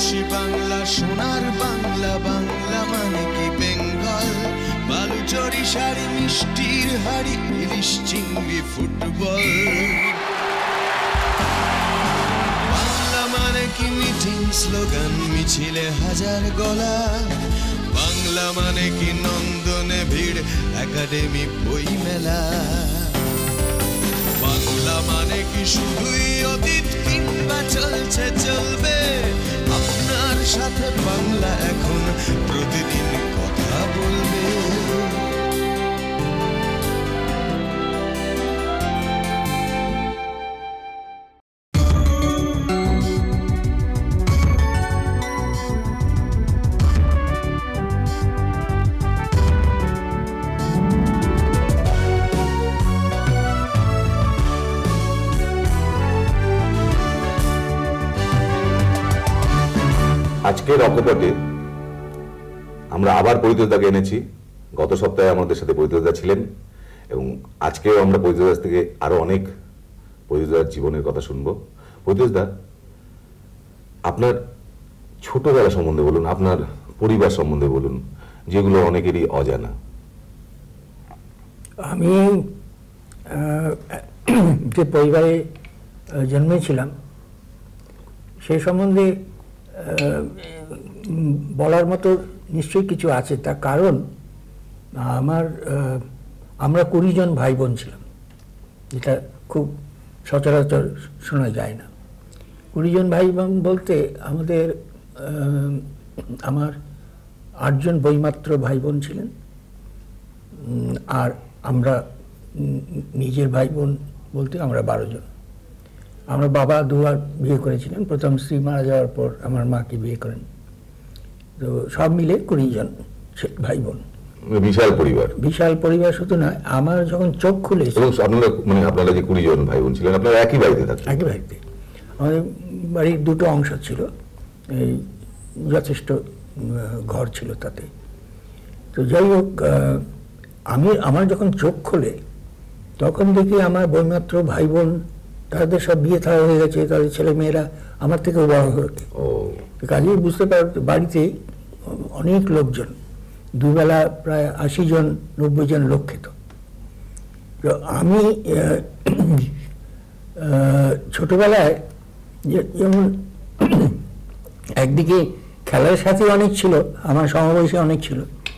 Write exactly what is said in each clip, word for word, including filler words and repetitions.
ভালোবাসি বাংলা সোনার বাংলা বাংলা মানে কি বেঙ্গল বালুচরি শাড়ি মিষ্টির হাড়ি ইলিশ চিংড়ি ফুটবল বাংলা মানে কি মিটিং স্লোগান মিছিলে হাজার গলা বাংলা মানে কি নন্দনে ভিড় একাডেমি বই মেলা বাংলা মানে কি শুধুই অতীত কিংবা চলছে চলবে আপনার সাথে বাংলা এখন প্রতিদিন কথা বলবে আজকের অকপটে আমরা আবার পরিতোষদাকে এনেছি। গত সপ্তাহে আমাদের সাথে পরিতোষদা ছিলেন এবং আজকেও আমরা পরিতোষদার থেকে আরো অনেক পরিতোষদার জীবনের কথা শুনবো। পরিতোষদা, আপনার ছোটবেলা সম্বন্ধে বলুন, আপনার পরিবার সম্বন্ধে বলুন, যেগুলো অনেকেরই অজানা। আমি যে পরিবারে জন্মেছিলাম সেই সম্বন্ধে বলার মতো নিশ্চয়ই কিছু আছে। তার কারণ আমার আমরা কুড়ি জন ভাই বোন ছিলাম, যেটা খুব সচরাচর শোনা যায় না। কুড়ি জন ভাই বোন বলতে আমাদের আমার আটজন বইমাত্র ভাই বোন ছিলেন, আর আমরা নিজের ভাই বোন বলতে আমরা বারো জন। আমার বাবা দুবার বিয়ে করেছিলেন, প্রথম স্ত্রী মারা যাওয়ার পর আমার মাকে বিয়ে করেন। তো সব মিলে কুড়ি জন ভাই বোন, বিশাল পরিবার। বিশাল পরিবার শুধু নয়, আমার যখন চোখ খুলে আপনারা মানে আপনারা যে কুড়ি জন ভাই বোন ছিলেন, আপনারা একই বাড়িতে থাকতেন? একই বাড়িতে। আমাদের বাড়ির দুটো অংশ ছিল, এই যথেষ্ট ঘর ছিল তাতে। তো যাই হোক, আমি আমার যখন চোখ খোলে তখন দেখি আমার বইমাত্র ভাই বোন তাদের সব বিয়ে থাকা হয়ে গেছে, তাদের ছেলে মেয়েরা আমার থেকেও বড় হয়েছে। কাজেই বুঝতে পার বাড়িতে অনেক লোকজন, দুবেলা প্রায় আশি জন নব্বই জন লোক খেত। তো আমি ছোটবেলায় যেমন একদিকে খেলার সাথে অনেক ছিল, আমার সমবয়সী অনেক ছিল,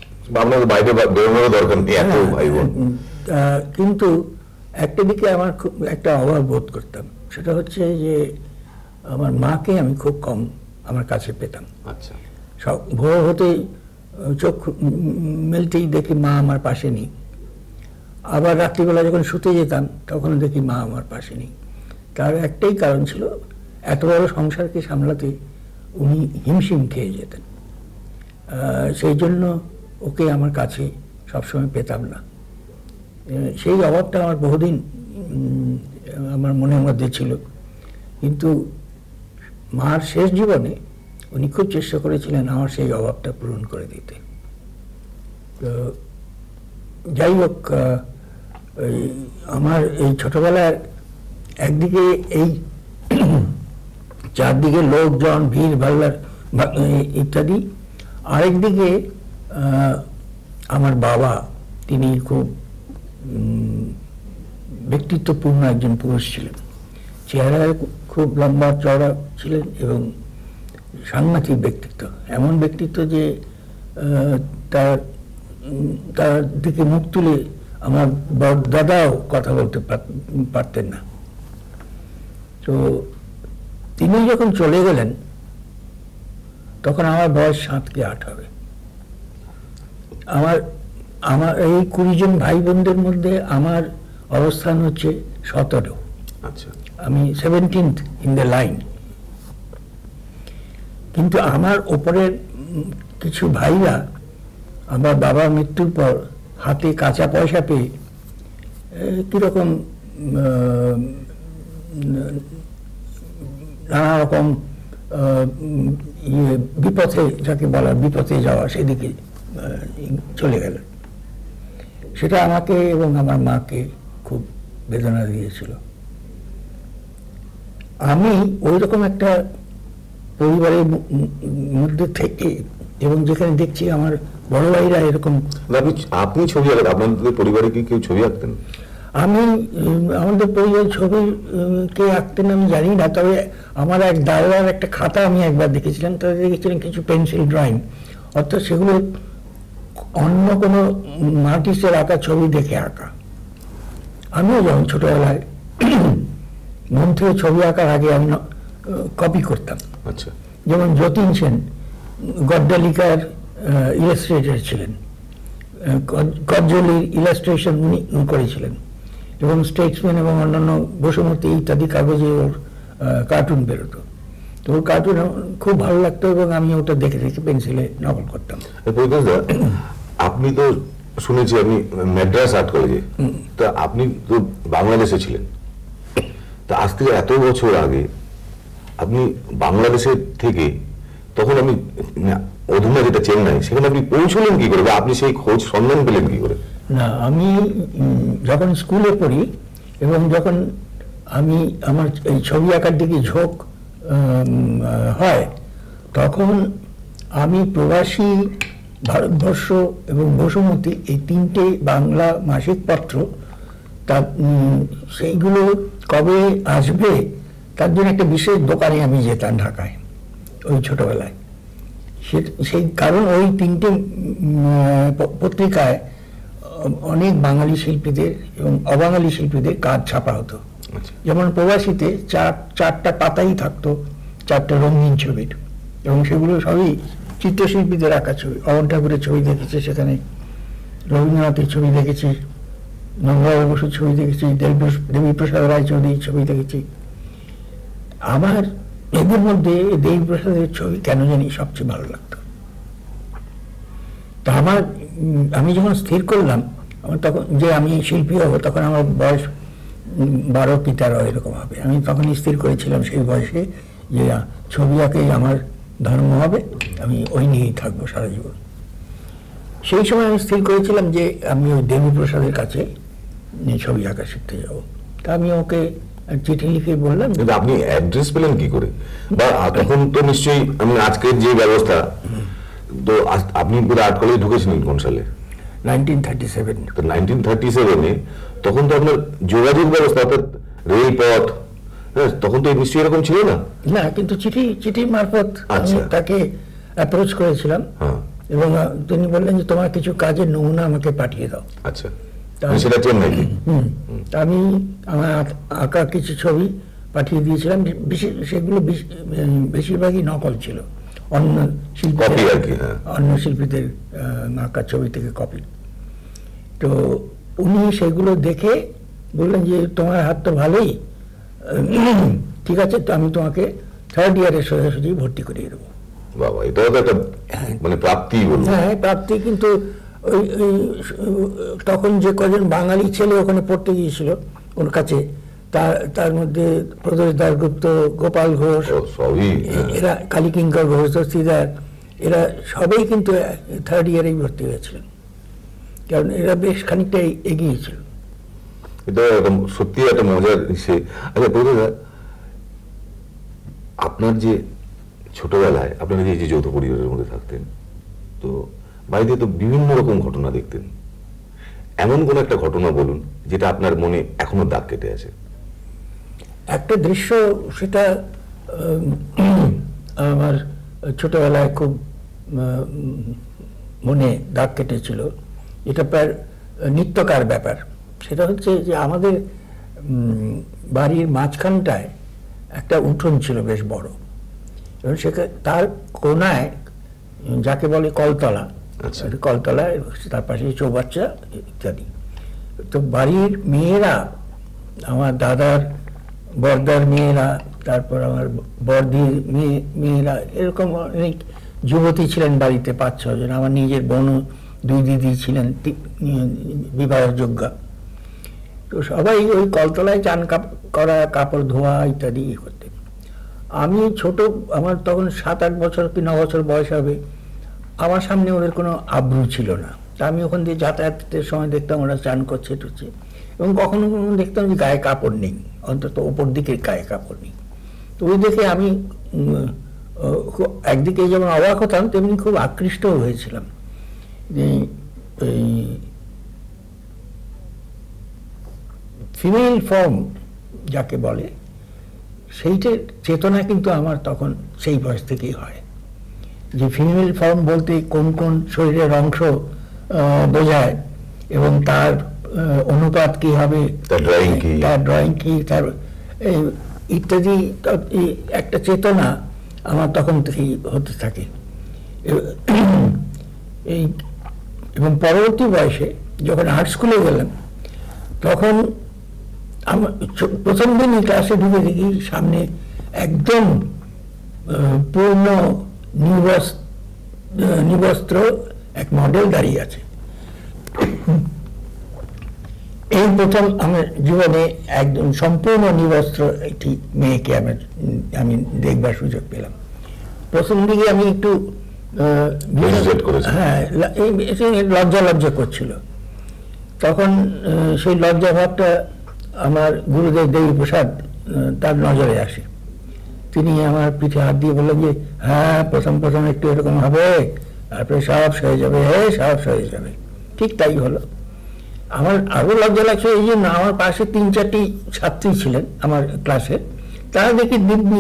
কিন্তু একটা দিকে আমার খুব একটা অভাব বোধ করতাম। সেটা হচ্ছে যে আমার মাকে আমি খুব কম আমার কাছে পেতাম। আচ্ছা। সব ভোর হতেই চোখ মেলতেই দেখি মা আমার পাশে নেই, আবার রাত্রিবেলা যখন শুতে যেতাম তখন দেখি মা আমার পাশে নেই। তার একটাই কারণ ছিল, এত বড় সংসারকে সামলাতে উনি হিমশিম খেয়ে যেতেন। সেই জন্য ওকে আমার কাছে সবসময় পেতাম না। সেই অভাবটা আমার বহুদিন আমার মনের মধ্যে ছিল, কিন্তু মার শেষ জীবনে উনি খুব চেষ্টা করেছিলেন আমার সেই অভাবটা পূরণ করে দিতে। তো যাই হোক, আমার এই ছোটবেলার একদিকে এই চারদিকে লোকজন, ভিড় ভাল্লার ইত্যাদি, আরেকদিকে আমার বাবা, তিনি খুব ব্যক্তিত্বপূর্ণ একজন পুরুষ ছিলেন। চেহারায় খুব লম্বা চওড়া ছিলেন এবং সাংঘাতিক ব্যক্তিত্ব, এমন ব্যক্তিত্ব যে তার তার দিকে মুখ তুলে আমার দাদাও কথা বলতে পারতেন না। তো তিনি যখন চলে গেলেন তখন আমার বয়স সাত কি আট হবে। আমার আমার এই কুড়ি জন ভাই বোনদের মধ্যে আমার অবস্থান হচ্ছে সতেরো। আচ্ছা। আমি সেভেন্টিন্থ ইন দ্য লাইন। কিন্তু আমার ওপরের কিছু ভাইরা আমার বাবার মৃত্যুর পর হাতে কাঁচা পয়সা পেয়ে কীরকম নানা রকম বিপথে, যাকে বলা বিপথে যাওয়া, সেদিকে চলে গেল। সেটা আমাকে এবং আমার মাকে খুব বেদনা দিয়েছিল। আমি ওই রকম একটা পরিবারের মধ্যে থেকে, এবং যেখানে দেখছি আমার বড় ভাইরা এরকম। আপনি আপনি ছবি আঁকেন, আপনাদের পরিবারে কি কেউ ছবি আঁকতেন? আমি আমাদের পরিবারের ছবি কে আঁকতেন আমি জানি না, তবে আমার এক দাদার একটা খাতা আমি একবার দেখেছিলাম, তাদের দেখেছিলেন কিছু পেন্সিল ড্রয়িং, অর্থাৎ সেগুলো অন্য কোনো আর্টিস্টের আঁকা ছবি দেখে আঁকা। আমিও যখন ছোটবেলায় মন থেকে ছবি আঁকার আগে আমি কপি করতাম। আচ্ছা। যেমন যতীন সেন গড্ডালিকার ইলাস্ট্রেটর ছিলেন, গজ্জলির ইলাস্ট্রেশন উনি করেছিলেন, এবং স্টেটসম্যান এবং অন্যান্য বসুমতী ইত্যাদি কাগজে ওর কার্টুন বেরোতো। তো ওর কার্টুন খুব ভালো লাগতো এবং আমি ওটা দেখে দেখে পেন্সিলে নকল করতাম। আপনি তো শুনেছি আপনি ম্যাড্রাস আর্ট কলেজে, তা আপনি তো বাংলাদেশে ছিলেন, তা আজ থেকে এত বছর আগে আপনি বাংলাদেশের থেকে, তখন আমি অধুনা যেটা চেন্নাই, সেখানে আপনি পৌঁছলেন কি করে, বা আপনি সেই খোঁজ সন্ধান পেলেন কি করে? না, আমি যখন স্কুলে পড়ি এবং যখন আমি আমার এই ছবি আঁকার দিকে ঝোঁক হয়, তখন আমি প্রবাসী ভারতবর্ষ এবং বসুমতী এই তিনটে বাংলা মাসিক পত্র, তা সেইগুলো কবে আসবে তার জন্য একটা বিশেষ দোকানে আমি যেতাম ঢাকায় ওই ছোটবেলায়। সে সেই কারণ ওই তিনটে পত্রিকায় অনেক বাঙালি শিল্পীদের এবং অবাঙালি শিল্পীদের কাজ ছাপা হতো। যেমন প্রবাসীতে চার চারটা পাতাই থাকতো, চারটা রঙিন ছবির, এবং সেগুলো সবই চিত্রশিল্পীদের আঁকা ছবি। অমর ঠাকুরের ছবি দেখেছি সেখানে, রবীন্দ্রনাথের ছবি দেখেছি, নন্দলাল বসুর ছবি দেখেছি, দেবীপ্রসাদ রায়চৌধুরীর ছবি দেখেছি। আমার এদের মধ্যে দেবীপ্রসাদের ছবি কেন জানি সবচেয়ে ভালো লাগতো। তা আমার আমি যখন স্থির করলাম আমার তখন যে আমি শিল্পী হবো, তখন আমার বয়স বারো কি তেরো এরকম হবে। আমি তখনই স্থির করেছিলাম সেই বয়সে যে ছবি আঁকেই আমার ধর্ম হবে, আমি ওই নিয়েই থাকবো সারা জীবন। সেই সময় আমি স্থির করেছিলাম যে আমি ওই দেবীপ্রসাদের কাছে ছবি আঁকা শিখতে যাবো। তা আমি ওকে চিঠি লিখে বললাম। কিন্তু আপনি অ্যাড্রেস পেলেন কি করে? বা তখন তো নিশ্চয়ই আমি আজকের যে ব্যবস্থা, তো আপনি পুরো আর্ট কলেজে ঢুকেছিলেন কোন সালে? Nineteen thirty seven. তো নাইনটিন থার্টি সেভেনে তখন তো আপনার যোগাযোগ ব্যবস্থা, অর্থাৎ রেলপথ, হ্যাঁ, তখন তো নিশ্চয়ই এরকম ছিল না। না, কিন্তু চিঠি চিঠি মারফত আমি তাকে অ্যাপ্রোচ করেছিলাম, এবং তিনি বললেন যে তোমার কিছু কাজের নমুনা আমাকে পাঠিয়ে দাও। আচ্ছা, সেটা চেন্নাইতে। হুম, আমি আমার আঁকা কিছু ছবি পাঠিয়ে দিয়েছিলাম, সেগুলো বেশিরভাগই নকল ছিল, অন্য শিল্পী অন্য শিল্পীদের আঁকা ছবি থেকে কপি। তো উনি সেগুলো দেখে বললেন যে তোমার হাত তো ভালোই, ঠিক আছে, তো আমি তোমাকে থার্ড ইয়ারের সোজাসুজি ভর্তি করিয়ে দেবো। বাবা, এটা তো একটা মানে প্রাপ্তি। হ্যাঁ, প্রাপ্তি। কিন্তু ওই তখন যে কজন বাঙালি ছেলে ওখানে পড়তে গিয়েছিল ওর কাছে, তার তার মধ্যে প্রদোষ দাশগুপ্ত, গোপাল ঘোষ, এরা কালীকিঙ্কর ঘোষ, দস্তিদার, এরা সবাই কিন্তু থার্ড ইয়ারেই ভর্তি হয়েছিলেন, কারণ এরা বেশ খানিকটা এগিয়েছিল। এটা সত্যি একটা মজার সে। আচ্ছা প্রদোষদা, আপনার যে ছোটবেলায় আপনারা যে যৌথ পরিবারের মধ্যে থাকতেন, তো বাড়িতে তো বিভিন্ন রকম ঘটনা দেখতেন, এমন কোন একটা ঘটনা বলুন যেটা আপনার মনে এখনো দাগ কেটে আছে। একটা দৃশ্য, সেটা আমার ছোটবেলায় খুব মনে দাগ কেটেছিল, এটা প্রায় নিত্যকার ব্যাপার। সেটা হচ্ছে যে আমাদের বাড়ির মাঝখানটায় একটা উঠোন ছিল বেশ বড়, এবং সেখানে তার কোনায় যাকে বলে কলতলা, কলতলা, তার পাশে চৌবাচ্চা ইত্যাদি। তো বাড়ির মেয়েরা, আমার দাদার বর্দার মেয়েরা, তারপর আমার বর্দির মেয়ে মেয়েরা, এরকম অনেক যুবতী ছিলেন বাড়িতে, পাঁচ ছজন। আমার নিজের বোনও দুই দিদি ছিলেন বিবাহযোগ্যা। তো সবাই ওই কলতলায় চান করা, কাপড় ধোয়া ইত্যাদি করতেন। আমি ছোট, আমার তখন সাত আট বছর কি ন বছর বয়স হবে, আমার সামনে ওদের কোনো আব্রু ছিল না। তা আমি ওখান দিয়ে যাতায়াতের সময় দেখতাম ওরা চান করছে টুচ্ছে, এবং কখনো কখনো দেখতাম যে গায়ে কাপড় নেই, অন্তত ওপর দিকে গায়ে কাপড় নেই। তো ওই দেখে আমি একদিকে যেমন অবাক হতাম তেমনি খুব আকৃষ্ট হয়েছিলাম যে এই ফিমেল ফর্ম যাকে বলে সেইটার চেতনা কিন্তু আমার তখন সেই বয়স থেকেই হয়, যে ফিমেল ফর্ম বলতে কোন কোন শরীরের অংশ বোঝায় এবং তার অনুপাত কি হবে, তার ড্রয়িং কি তার ড্রয়িং কি তার ইত্যাদি একটা চেতনা আমার তখন থেকেই হতে থাকে। এই এবং পরবর্তী বয়সে যখন আর্ট স্কুলে গেলাম তখন আমার প্রথম দিনই ক্লাসে ঢুকে দেখি সামনে একদম পূর্ণ নিবস্ত্র এক মডেল দাঁড়িয়ে আছে। এই প্রথম আমার জীবনে একদম সম্পূর্ণ নিবস্ত্র একটি মেয়েকে আমি আমি দেখবার সুযোগ পেলাম। প্রথম দিকে আমি একটু হ্যাঁ লজ্জা লজ্জা করছিল, তখন সেই লজ্জা ভাবটা আমার গুরুদেব দেবীপ্রসাদ তার নজরে আসে। তিনি আমার পিঠে হাত দিয়ে বললেন যে হ্যাঁ প্রথম প্রথম একটু এরকম হবে, তারপরে সব সয়ে যাবে, হ্যাঁ সব সয়ে যাবে। ঠিক তাই হলো। আমার আরো লজ্জা লাগছে এই জন্য আমার পাশে তিন চারটি ছাত্রী ছিলেন আমার ক্লাসে, তারা দেখি দিব্যি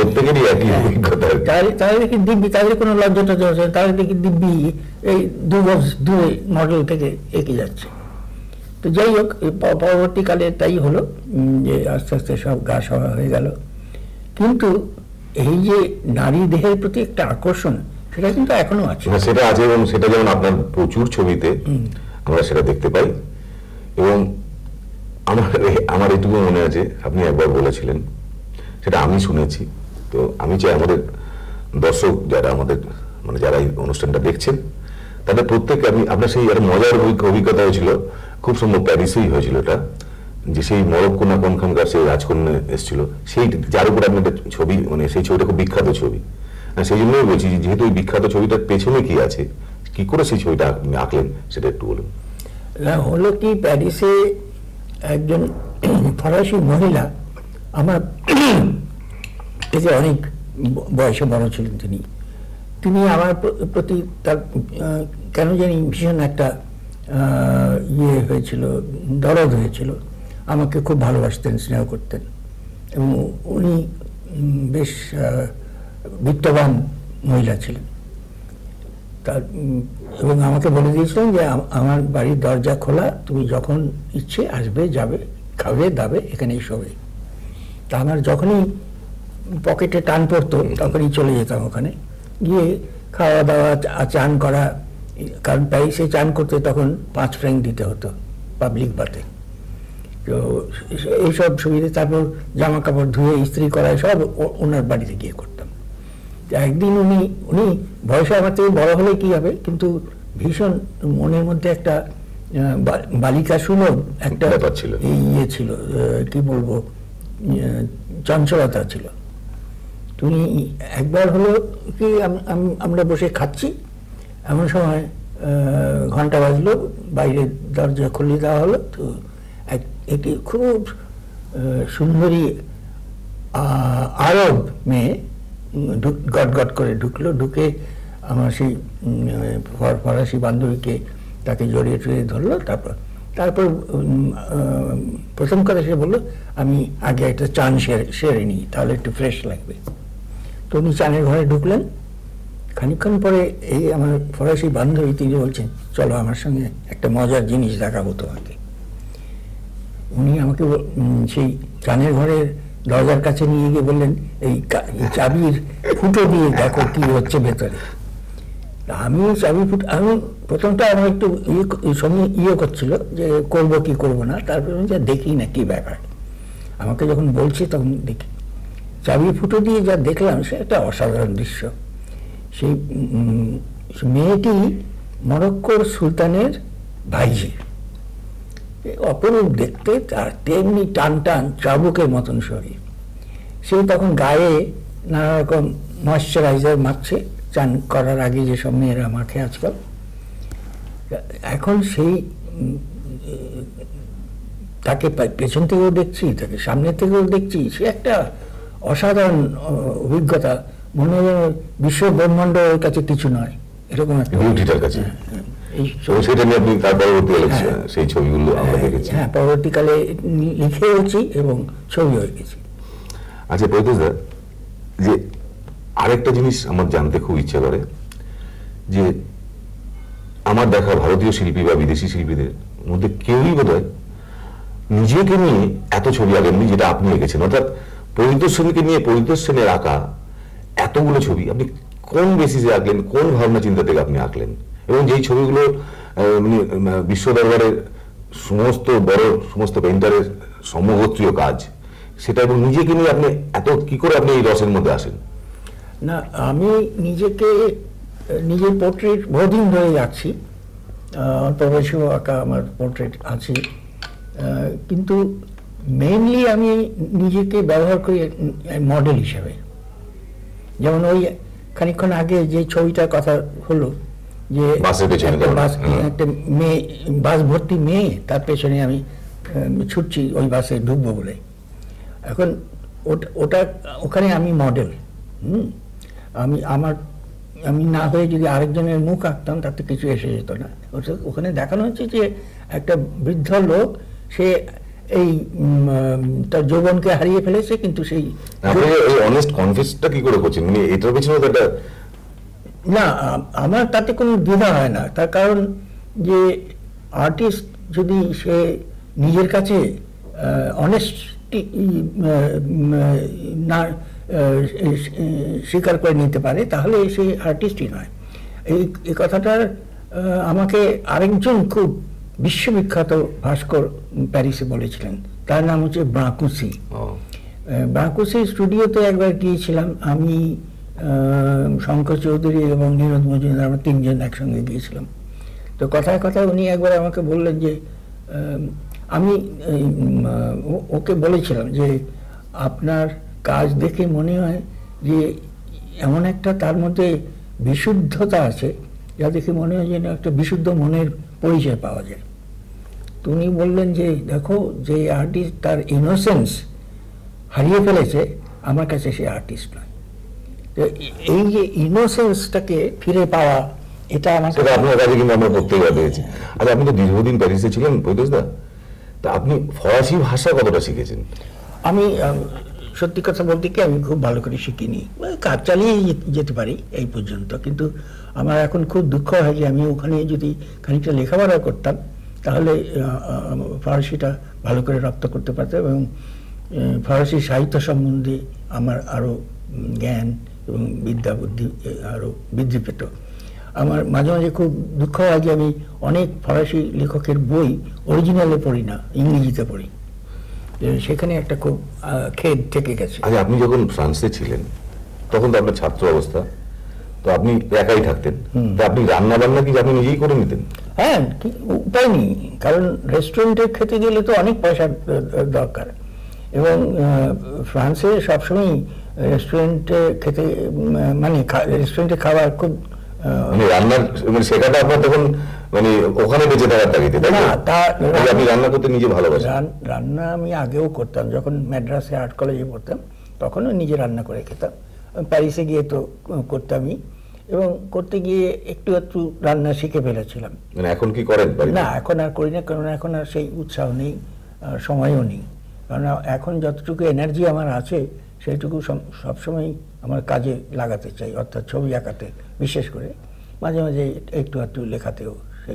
তারা দেখি দিব্যি তাদের কোনো লজ্জা টজ্জা হচ্ছে, তারা দেখি দিব্যি এই দু গজ দূরে মডেল থেকে এগিয়ে যাচ্ছে। তো যাই হোক পরবর্তীকালে তাই হলো যে আস্তে আস্তে সব গা সওয়া হয়ে গেল। কিন্তু এই যে নারী দেহের প্রতি একটা আকর্ষণ সেটা কিন্তু এখনো আছে, সেটা আছে এবং সেটা যেমন আপনার প্রচুর ছবিতে আমরা সেটা দেখতে পাই। এবং আমার আমার এটুকু মনে আছে আপনি একবার বলেছিলেন, সেটা আমি শুনেছি, তো আমি চাই আমাদের দর্শক যারা আমাদের মানে যারা এই অনুষ্ঠানটা দেখছেন তাদের প্রত্যেকে আমি আপনার সেই একটা মজার অভিজ্ঞতা হয়েছিল, খুব সম্ভব প্যারিসেই হয়েছিল এটা, যে সেই মরক্কো না কোনখানকার সেই রাজকন্যা এসেছিল, সেই যার উপর আপনি একটা ছবি মানে সেই ছবিটা খুব বিখ্যাত ছবি। সেই জন্যই বলছি যেহেতু ওই বিখ্যাত ছবিটার পেছনে কি আছে, কি করে সেই ছবিটা আপনি আঁকলেন সেটা একটু বলুন। হলো কি, প্যারিসে একজন ফরাসি মহিলা, আমার এই যে অনেক বয়সে বড় ছিলেন তিনি, তিনি আমার প্রতি তার কেন জানি ভীষণ একটা ইয়ে হয়েছিল, দরদ হয়েছিল, আমাকে খুব ভালোবাসতেন, স্নেহ করতেন এবং উনি বেশ বিত্তবান মহিলা ছিলেন। তার এবং আমাকে বলে দিয়েছিলেন যে আমার বাড়ির দরজা খোলা, তুমি যখন ইচ্ছে আসবে, যাবে, খাবে দাবে, এখানেই শোবে। তা আমার যখনই পকেটে টান পড়তো তখনই চলে যেতাম ওখানে, গিয়ে খাওয়া দাওয়া চান করা, কারণ প্যারিসে চান করতে তখন পাঁচ ফ্র্যাঙ্ক দিতে হতো পাবলিক বাথে, তো এইসব সুবিধে। তারপর জামা কাপড় ধুয়ে ইস্ত্রি করা সব ওনার বাড়িতে গিয়ে করতাম। একদিন উনি উনি বয়সে আমার থেকে বড় হলে কি হবে, কিন্তু ভীষণ মনের মধ্যে একটা বালিকা সুলভ একটা ইয়ে ছিল, কি বলবো, চঞ্চলতা ছিল। উনি একবার হলো কি আমরা বসে খাচ্ছি, এমন সময় ঘন্টা বাজলো, বাইরের দরজা খুলে দেওয়া হলো, তো একটি খুব সুন্দরী আরব মেয়ে গট গট করে ঢুকলো, ঢুকে আমার সেই ফরাসি বান্ধবীকে তাকে জড়িয়ে টড়িয়ে ধরলো। তারপর তারপর প্রথম কথা সে বললো আমি আগে একটা চান সেরে সেরে নিই, তাহলে একটু ফ্রেশ লাগবে। তো উনি চানের ঘরে ঢুকলেন। খানিকক্ষণ পরে এই আমার ফরাসি বান্ধবী তিনি বলছেন চলো আমার সঙ্গে একটা মজার জিনিস দেখাবো তোমাকে। উনি আমাকে সেই চানের ঘরের দরজার কাছে নিয়ে গিয়ে বললেন এই চাবির ফুটো দিয়ে দেখো কি হচ্ছে ভেতরে। আমি চাবি ফুটো, আমি প্রথমটা আমার একটু ইয়ে সঙ্গে ইয়ে করছিল যে করবো কি করবো না, তারপরে যা দেখি না কি ব্যাপার। আমাকে যখন বলছে তখন দেখি চাবি ফুটো দিয়ে যা দেখলাম সে একটা অসাধারণ দৃশ্য। সেই মেয়েটি মরক্কোর সুলতানের ভাইঝি, অপরূপ দেখতে, তার তেমনি টান টান চাবুকের মতন শরীর। সে তখন গায়ে নানা রকম ময়শ্চারাইজার মাখছে, চান করার আগে যেসব মেয়েরা মাখে আজকাল। এখন সেই তাকে পেছন থেকেও দেখছি, তাকে সামনে থেকেও দেখছি, সে একটা অসাধারণ অভিজ্ঞতা মনে হয় বিশ্ব ব্রহ্মাণ্ড ওর কাছে কিছু নয়, এরকম একটা বিউটিটার কাছে। এই সেটা নিয়ে আপনি তার পরবর্তীকালে সেই ছবিগুলো আমরা দেখেছি। হ্যাঁ, পরবর্তীকালে লিখেওছি এবং ছবি হয়ে গেছি। আচ্ছা পরিতোষদা, যে আরেকটা জিনিস আমার জানতে খুব ইচ্ছে করে, যে আমার দেখা ভারতীয় শিল্পী বা বিদেশি শিল্পীদের মধ্যে কেউই বোধহয় নিজেকে নিয়ে এত ছবি আঁকেননি যেটা আপনি এঁকেছেন। অর্থাৎ পরিতোষ সেনকে নিয়ে পরিতোষ সেনের আঁকা এতগুলো ছবি আপনি কোন বেসিসে আঁকলেন, কোন ভাবনা চিন্তা থেকে আপনি আঁকলেন, এবং যেই ছবিগুলো বিশ্ব দরবারের সমস্ত বড় সমস্ত পেইন্টারের সমগোত্রীয় কাজ, সেটা এবং নিজেকে নিয়ে আপনি এত কি করে আপনি এই রসের মধ্যে আসেন? না, আমি নিজেকে নিজের পোর্ট্রেট বহুদিন ধরে আঁকছি, অল্প বয়সেও আঁকা আমার পোর্ট্রেট আছে, কিন্তু মেইনলি আমি নিজেকে ব্যবহার করি মডেল হিসাবে। যেমন ওই খানিকক্ষণ আগে যে ছবিটার কথা হলো, যে একটা মেয়ে, বাস ভর্তি মেয়ে, তার পেছনে আমি ছুটছি ওই বাসে ঢুকবো বলে। এখন ওটা ওখানে আমি মডেল। হুম আমি আমার আমি না হয়ে যদি আরেকজনের মুখ আঁকতাম তাতে কিছু এসে যেত না। ওখানে দেখানো হচ্ছে যে একটা বৃদ্ধ লোক, সে এই তার যৌবনকে হারিয়ে ফেলেছে, কিন্তু সেই অনেস্ট কনফেসটা কি করে করছেন? মানে এটার পেছনে তো একটা না, আমার তাতে কোনো দ্বিধা হয় না। তার কারণ যে আর্টিস্ট যদি সে নিজের কাছে অনেস্টি না স্বীকার করে নিতে পারে, তাহলে সে আর্টিস্টই নয়। এই এই কথাটার আমাকে আরেকজন খুব বিশ্ববিখ্যাত ভাস্কর প্যারিসে বলেছিলেন, তার নাম হচ্ছে ব্রাকুসি। ব্রাকুসি স্টুডিওতে একবার গিয়েছিলাম আমি, শঙ্কর চৌধুরী এবং নীরদ মজুমদার, আমরা তিনজন একসঙ্গে গিয়েছিলাম। তো কথায় কথায় উনি একবার আমাকে বললেন যে, আমি ওকে বলেছিলাম যে আপনার কাজ দেখে মনে হয় যে এমন একটা তার মধ্যে বিশুদ্ধতা আছে, যা দেখে মনে হয় যেন একটা বিশুদ্ধ মনের পরিচয় পাওয়া যায়। তো উনি বললেন যে দেখো, যে আর্টিস্ট তার ইনোসেন্স হারিয়ে ফেলেছে, আমার কাছে সে আর্টিস্ট নয়। তো এই যে ইনোসেন্সটাকে ফিরে পাওয়া, এটা আমার আপনার কাছে কিন্তু আমরা প্রত্যেকবার পেয়েছি। আচ্ছা, আপনি তো দীর্ঘদিন প্যারিসে ছিলেন পরিতোষদা, তা আপনি ফরাসি ভাষা কতটা শিখেছেন? আমি সত্যি কথা বলতে কি, আমি খুব ভালো করে শিখিনি, কাজ চালিয়ে যেতে পারি এই পর্যন্ত। কিন্তু আমার এখন খুব দুঃখ হয় যে আমি ওখানে যদি খানিকটা লেখাপড়া করতাম, তাহলে ফরাসিটা ভালো করে রপ্ত করতে পারতাম এবং ফরাসি সাহিত্য সম্বন্ধে আমার আরও জ্ঞান এবং বিদ্যা বুদ্ধি আরও বৃদ্ধি পেত। আমার মাঝে মাঝে খুব দুঃখ হয় যে আমি অনেক ফরাসি লেখকের বই অরিজিনালে পড়ি না, ইংরেজিতে পড়ি। সেখানে একটা খুব খেদ থেকে গেছে। আচ্ছা, আপনি যখন ফ্রান্সে ছিলেন তখন তো আপনার ছাত্র অবস্থা, তো আপনি একাই থাকতেন, তো আপনি রান্না বান্না কি আপনি নিজেই করে নিতেন? হ্যাঁ, উপায় নেই, কারণ রেস্টুরেন্টে খেতে গেলে তো অনেক পয়সার দরকার, এবং ফ্রান্সে সবসময় রেস্টুরেন্টে খেতে মানে রেস্টুরেন্টে খাবার খুব মানে রান্নার মানে শেখাটা আপনার তখন মানে ওখানে বেঁচে থাকার তাগিদে, তাই না? আপনি রান্না করতে নিজে ভালোবাসেন? রান্না আমি আগেও করতাম, যখন ম্যাড্রাসে আর্ট কলেজে পড়তাম তখনও নিজে রান্না করে খেতাম। প্যারিসে গিয়ে তো করতামই, এবং করতে গিয়ে একটু একটু রান্না শিখে ফেলেছিলাম। মানে এখন কি করেন? না, এখন আর করি না, কারণ এখন আর সেই উৎসাহ নেই, সময়ও নেই। কারণ এখন যতটুকু এনার্জি আমার আছে সেইটুকু সবসময় আমার কাজে লাগাতে চাই, অর্থাৎ ছবি আঁকাতে বিশেষ করে, মাঝে মাঝে একটু একটু লেখাতেও। সেই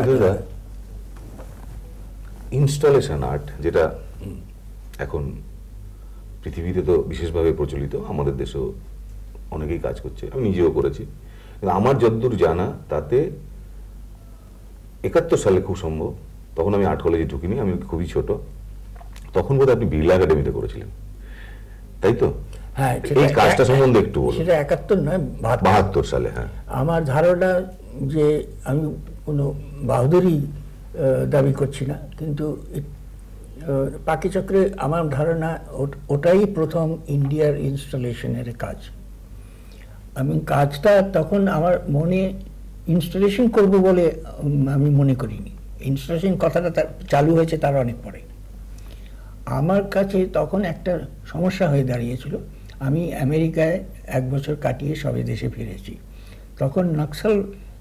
ইনস্টলেশন আর্ট, যেটা এখন পৃথিবীতে তো বিশেষভাবে প্রচলিত, আমাদের দেশেও অনেকেই কাজ করছে, আমি নিজেও করেছি, কিন্তু আমার যতদূর জানা তাতে একাত্তর সালে খুব সম্ভব, তখন আমি আর্ট কলেজে ঢুকিনি, আমি খুবই ছোট, তখন বোধহয় আপনি বিড়লা একাডেমিতে করেছিলেন, তাই তো? হ্যাঁ, এই কাজটা সম্বন্ধে একটু বলুন। সেটা একাত্তর নয়, বাহাত্তর সালে। হ্যাঁ, আমার ধারণা যে আমি কোনো বাহাদুরি দাবি করছি না, কিন্তু পাকিচক্রে আমার ধারণা ওটাই প্রথম ইন্ডিয়ার ইনস্টলেশনের কাজ। আমি কাজটা তখন আমার মনে ইনস্টলেশন করব বলে আমি মনে করিনি, ইনস্টলেশন কথাটা চালু হয়েছে তার অনেক পরে। আমার কাছে তখন একটা সমস্যা হয়ে দাঁড়িয়েছিল, আমি আমেরিকায় এক বছর কাটিয়ে সবে দেশে ফিরেছি। তখন নক্সাল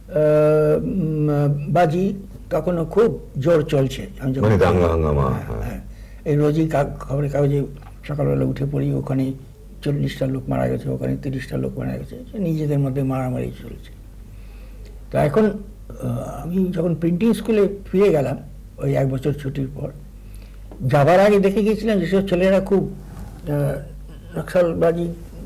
বাজি তখনও খুব জোর চলছে। এই রোজই খবরের কাগজে সকালবেলা উঠে পড়ি, ওখানে চল্লিশটা লোক মারা গেছে, ওখানে তিরিশটা লোক মারা গেছে, নিজেদের মধ্যে মারামারি চলছে। তো এখন আমি যখন প্রিন্টিং স্কুলে ফিরে গেলাম ওই এক বছর ছুটির পর, যাবার আগে দেখে গিয়েছিলাম যেসব ছেলেরা খুব নকশালবাজি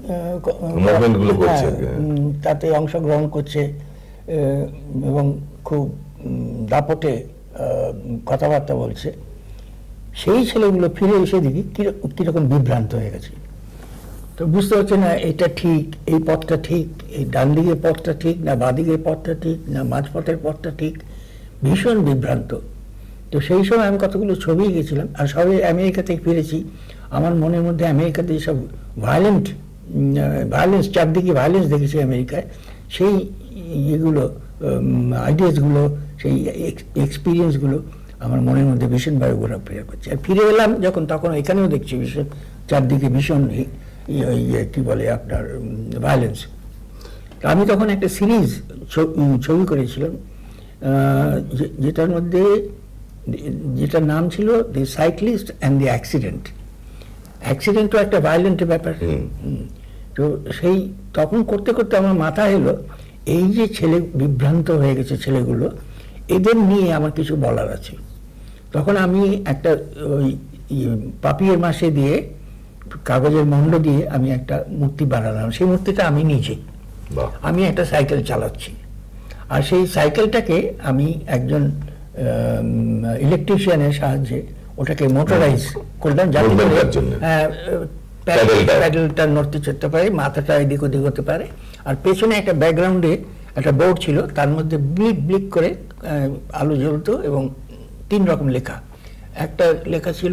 তাতে অংশগ্রহণ করছে এবং খুব দাপটে কথাবার্তা বলছে, সেই ছেলেগুলো ফিরে এসে দেখি কিরকম বিভ্রান্ত হয়ে গেছে। তো বুঝতে পারছে না এটা ঠিক, এই পথটা ঠিক, এই ডান দিকের পথটা ঠিক না বাঁ দিকের পথটা ঠিক না মাঝপথের পথটা ঠিক, ভীষণ বিভ্রান্ত। তো সেই সময় আমি কতগুলো ছবি গেছিলাম, আর সবে আমেরিকা থেকে ফিরেছি। আমার মনের মধ্যে আমেরিকাতে সব ভায়োলেন্ট ভায়োলেন্স চারদিকে ভায়োলেন্স দেখেছি আমেরিকায়, সেই ইয়েগুলো আইডিয়াসগুলো সেই এক্সপিরিয়েন্সগুলো আমার মনের মধ্যে ভীষণভাবে ঘোরাফেরা করছে। আর ফিরে এলাম যখন, তখন এখানেও দেখছি ভীষণ চারদিকে ভীষণ কি বলে আপনার ভায়োলেন্স। আমি তখন একটা সিরিজ ছবি করেছিলাম যেটার মধ্যে যেটার নাম ছিল the cyclist and the accident. অ্যাক্সিডেন্টও একটা ভায়োলেন্টের ব্যাপার। তো সেই তখন করতে করতে আমার মাথায় এলো এই যে ছেলে বিভ্রান্ত হয়ে গেছে ছেলেগুলো, এদের নিয়ে আমার কিছু বলার আছে। তখন আমি একটা ওই পাপিয়ের মাসে দিয়ে কাগজের মণ্ড দিয়ে আমি একটা মূর্তি বানালাম। সেই মূর্তিটা আমি নিজে, আমি একটা সাইকেল চালাচ্ছি, আর সেই সাইকেলটাকে আমি একজন ইলেকট্রিশিয়ানের সাহায্যে ওটাকে মোটরাইজ করলাম, যাতে প্যাডেলটা নড়তে চড়তে পারে, মাথাটা এদিক ওদিক হতে পারে। আর পেছনে একটা ব্যাকগ্রাউন্ডে একটা বোর্ড ছিল, তার মধ্যে ব্লিক ব্লিক করে আলো জ্বলতো এবং তিন রকম লেখা। একটা লেখা ছিল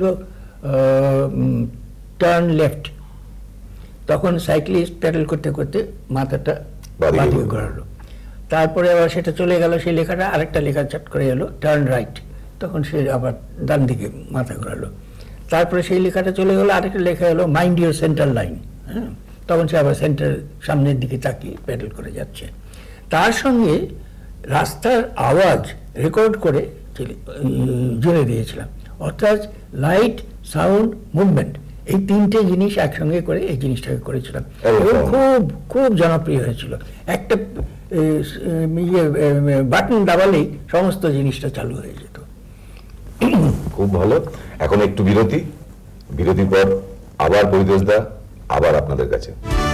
টার্ন লেফট। তখন সাইক্লিস্ট প্যাডেল করতে করতে মাথাটা বাঁদিকে ঘোরালো। তারপরে আবার সেটা চলে গেল, সেই লেখাটা আরেকটা লেখা চট করে এলো টার্ন রাইট। তখন সে আবার ডান দিকে মাথা ঘোরালো। তারপরে সেই লেখাটা চলে গেলো, আরেকটা লেখা এলো মাইন্ড ইউর সেন্টার লাইন। হ্যাঁ, তখন সে আবার সেন্টার সামনের দিকে তাকিয়ে প্যাডেল করে যাচ্ছে। তার সঙ্গে রাস্তার আওয়াজ রেকর্ড করে জুড়ে দিয়েছিলাম, অর্থাৎ লাইট, সাউন্ড, মুভমেন্ট, এই তিনটে জিনিস একসঙ্গে করে এই জিনিসটাকে করেছিলাম এবং খুব খুব জনপ্রিয় হয়েছিল। একটা বাটন দাবালেই সমস্ত জিনিসটা চালু হয়ে যেত। খুব ভালো। এখন একটু বিরতি, বিরতির পর আবার পরিতোষ দা আবার আপনাদের কাছে।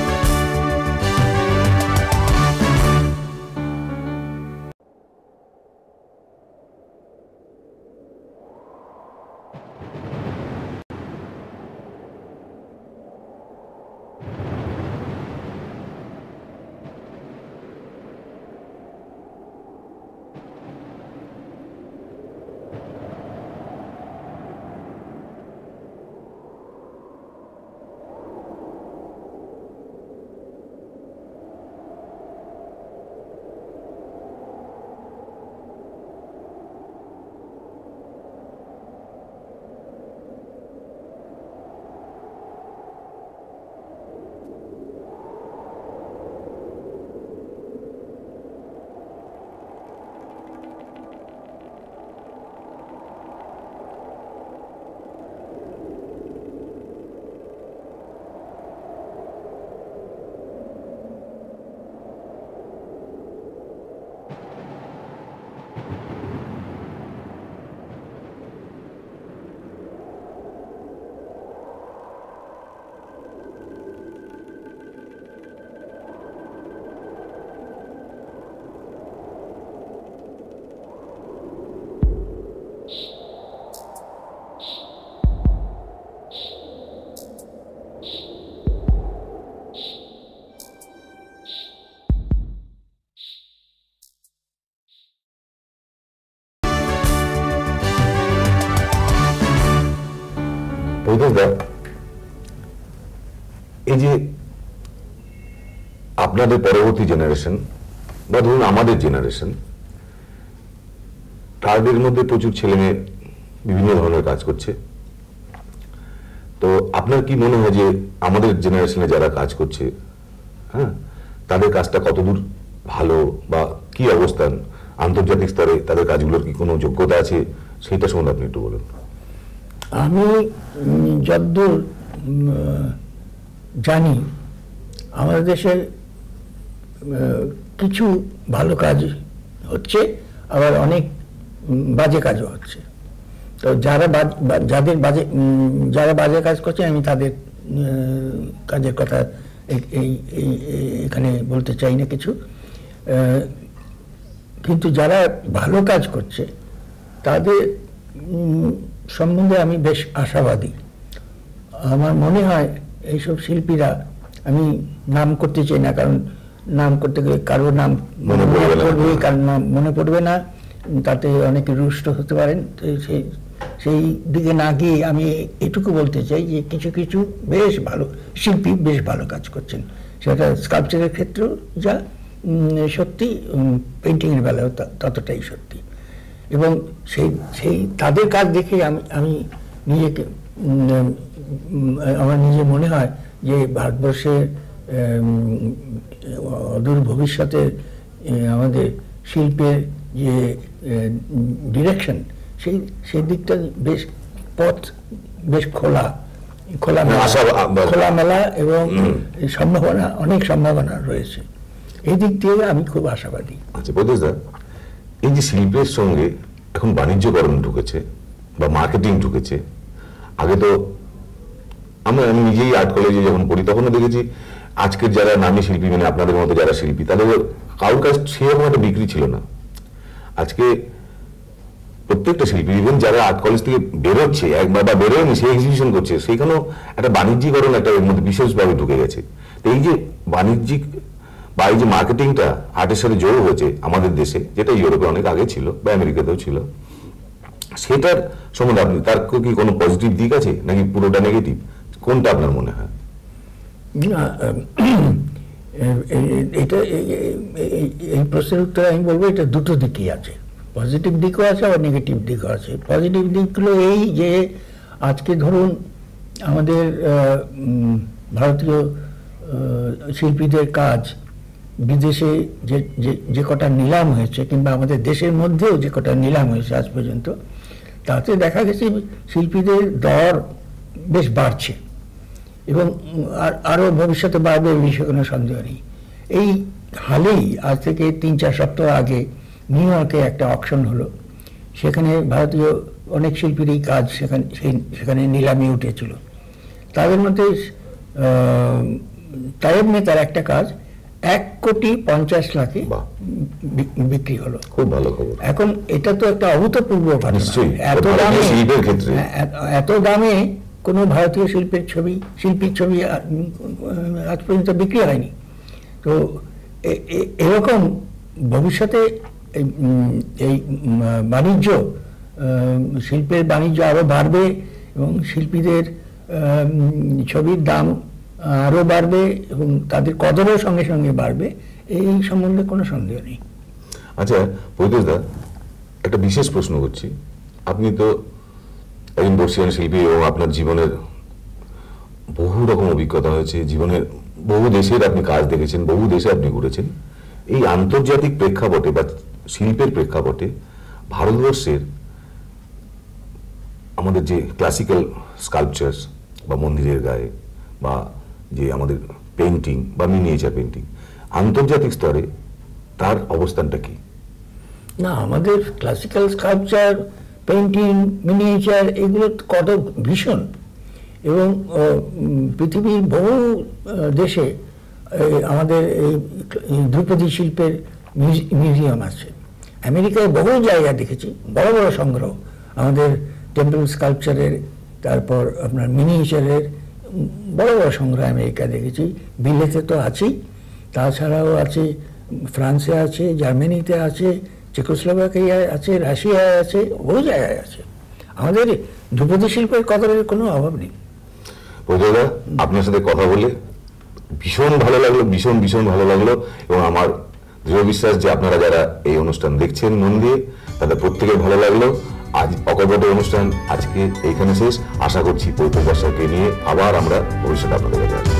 এই যে আপনাদের পরবর্তী জেনারেশন বা ধরুন আমাদের জেনারেশন, তাদের মধ্যে প্রচুর ছেলে মেয়ে বিভিন্ন ধরনের কাজ করছে। তো আপনার কি মনে হয় যে আমাদের জেনারেশনে যারা কাজ করছে, হ্যাঁ, তাদের কাজটা কতদূর ভালো বা কি অবস্থান, আন্তর্জাতিক স্তরে তাদের কাজগুলোর কি কোনো যোগ্যতা আছে, সেটা সম্বন্ধে আপনি একটু বলুন। আমি যতদূর জানি আমাদের দেশে কিছু ভালো কাজ হচ্ছে, আবার অনেক বাজে কাজও হচ্ছে। তো যারা যাদের বাজে যারা বাজে কাজ করছে আমি তাদের কাজের কথা এই এখানে বলতে চাই না কিছু, কিন্তু যারা ভালো কাজ করছে তাদের সম্বন্ধে আমি বেশ আশাবাদী। আমার মনে হয় এইসব শিল্পীরা, আমি নাম করতে চাই না কারণ নাম করতে গেলে কারোর নাম মনে পড়বে, কারোর নাম মনে পড়বে না, তাতে অনেকে রুষ্ট হতে পারেন। তো সেই সেই দিকে না গিয়ে আমি এটুকু বলতে চাই যে কিছু কিছু বেশ ভালো শিল্পী বেশ ভালো কাজ করছেন, সেটা স্কাল্পচারের ক্ষেত্রেও যা সত্যি, পেন্টিংয়ের বেলাও ততটাই সত্যি। এবং সেই সেই তাদের কাজ দেখে আমি আমি নিজেকে আমার নিজে মনে হয় যে ভারতবর্ষের অদূর ভবিষ্যতে আমাদের শিল্পের যে ডিরেকশন, সেই সেই দিকটা বেশ পথ বেশ খোলা খোলা খোলামেলা এবং সম্ভাবনা, অনেক সম্ভাবনা রয়েছে। এই দিক দিয়ে আমি খুব আশাবাদী। আচ্ছা প্রদেশদা, এই যে শিল্পের সঙ্গে এখন বাণিজ্যকরণ ঢুকেছে বা মার্কেটিং ঢুকেছে, আগে তো আমরা আমি নিজেই আর্ট কলেজে যখন পড়ি তখনও দেখেছি আজকের যারা নামী শিল্পী, মানে আপনাদের মতো যারা শিল্পী, তাদের কারোর কাছে সেরকম একটা বিক্রি ছিল না। আজকে প্রত্যেকটা শিল্পী, ইভেন যারা আর্ট কলেজ থেকে বেরোচ্ছে একবার বা বেরোয়নি, সে এক্সিবিশন করছে, সেইখানেও একটা বাণিজ্যিকরণ একটা এর মধ্যে বিশেষভাবে ঢুকে গেছে। তো এই যে বাণিজ্যিক বা এই যে মার্কেটিংটা আর্টের সাথে যোগ হয়েছে আমাদের দেশে, যেটা ইউরোপে অনেক আগে ছিল বা আমেরিকাতেও ছিল, সেটার সম্বন্ধে আপনি, তার কি কোনো পজিটিভ দিক আছে নাকি পুরোটা নেগেটিভ, কোনটা আপনার মনে হয়? না, এটা এই প্রশ্নের উত্তরে আমি বলবো এটা দুটো দিকই আছে, পজিটিভ দিকও আছে আবার নেগেটিভ দিকও আছে। পজিটিভ দিকগুলো এই যে আজকে ধরুন আমাদের ভারতীয় শিল্পীদের কাজ বিদেশে যে যে কটা নিলাম হয়েছে কিংবা আমাদের দেশের মধ্যেও যে কটা নিলাম হয়েছে আজ পর্যন্ত, তাতে দেখা গেছে শিল্পীদের দর বেশ বাড়ছে এবং আরও ভবিষ্যতে বাড়বে, এই বিষয়ে কোনো সন্দেহ নেই। এই হালেই আজ থেকে তিন চার সপ্তাহ আগে নিউ ইয়র্কে একটা অকশন হলো, সেখানে ভারতীয় অনেক শিল্পীরই কাজ সেখানে সেখানে নিলামে উঠেছিল। তাদের মধ্যে তায়েব নেতার একটা কাজ এক কোটি পঞ্চাশ লাখে বিক্রি হলো। খুব ভালো খবর। এখন এটা তো একটা অভূতপূর্ব ঘটনা। এত দামে এত দামে কোনো ভারতীয় শিল্পের ছবি শিল্পীর ছবি আজ পর্যন্ত বিক্রি হয়নি। তো এরকম ভবিষ্যতে এই বাণিজ্য, শিল্পের বাণিজ্য আরো বাড়বে এবং শিল্পীদের ছবির দাম আরো বাড়বে এবং তাদের কদরও সঙ্গে সঙ্গে বাড়বে, এই সম্বন্ধে কোনো সন্দেহ নেই। আচ্ছা পরিতোষদা, একটা বিশেষ প্রশ্ন করছি। আপনি তো একজন বর্ষিয়ান শিল্পী এবং আপনার জীবনের বহু রকম অভিজ্ঞতা হয়েছে, জীবনের বহু দেশের আপনি কাজ দেখেছেন, বহু দেশে আপনি ঘুরেছেন। এই আন্তর্জাতিক প্রেক্ষাপটে বা শিল্পের প্রেক্ষাপটে ভারতবর্ষের আমাদের যে ক্লাসিক্যাল স্কাল্পচার বা মন্দিরের গায়ে বা যে আমাদের পেন্টিং বা মিনিয়েচার পেন্টিং, আন্তর্জাতিক স্তরে তার অবস্থানটা কি? না, আমাদের ক্লাসিক্যাল স্কাল্পচার, পেন্টিং, মিনিয়েচার এগুলো কত ভীষণ, এবং পৃথিবীর বহু দেশে আমাদের এই ধ্রুপদী শিল্পের মিউজিয়াম আছে। আমেরিকায় বহু জায়গা দেখেছি, বড় বড় সংগ্রহ আমাদের টেম্পল স্কাল্পচারের, তারপর আপনার মিনিয়েচারের বড় বড় সংগ্রহ আমেরিকা দেখেছি। বিলেতে তো আছেই, তাছাড়াও আছে ফ্রান্সে আছে, জার্মানিতে আছে, চেকোস্লোভাকিয়ায় আছে, রাশিয়ায় আছে, বহু জায়গায় আছে। আমাদের ধ্রুপদী শিল্পের কদরের কোনো অভাব নেই। প্রজয়দা, আপনার সাথে কথা বলে ভীষণ ভালো লাগলো, ভীষণ ভীষণ ভালো লাগলো, এবং আমার দৃঢ় বিশ্বাস যে আপনারা যারা এই অনুষ্ঠান দেখছেন মন দিয়ে, তাদের প্রত্যেকের ভালো লাগলো। আজ অকপটে অনুষ্ঠান আজকে এইখানে শেষ। আশা করছি পৈতৃক ভাষাকে নিয়ে আবার আমরা ভবিষ্যতে আপনাদের কাছে আসবো।